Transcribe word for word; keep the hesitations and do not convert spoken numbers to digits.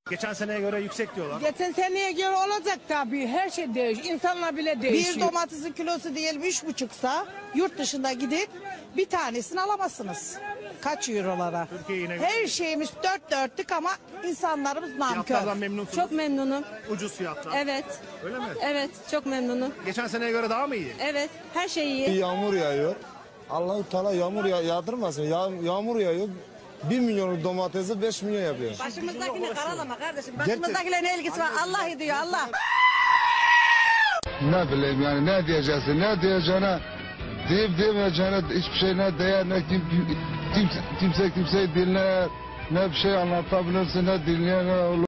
Geçen seneye göre yüksek diyorlar. Geçen seneye göre olacak tabii. Her şey değişiyor. İnsanlar bile değişiyor. Bir domatesin kilosu diyelim üç buçuksa yurt dışında gidip bir tanesini alamazsınız. Kaç eurolara? Türkiye yine- Her şeyimiz dört dörtlük ama insanlarımız nankör. Fiyatlardan memnunsunuz. Çok memnunum. Ucuz fiyatlar. Evet. Öyle mi? Evet, çok memnunum. Geçen seneye göre daha mı iyi? Evet, her şey iyi. Yağmur yağıyor. Allah-u Teala yağmur ya yağdırmasın. Yağ yağmur yağıyor. Bir milyonluk domatesi beş milyon yapıyor. Başımızdakini karalama kardeşim. Başımızdakiyle ne ilgisi var? Allah ediyor Allah. Ne bileyim yani ne diyeceksin, ne diyeceğine, deyip demeyeceğine hiçbir şey ne değer, ne kim, kimse, kimse kimseyi dinler, ne bir şey anlatabilirsin, ne dinleyen ne olur.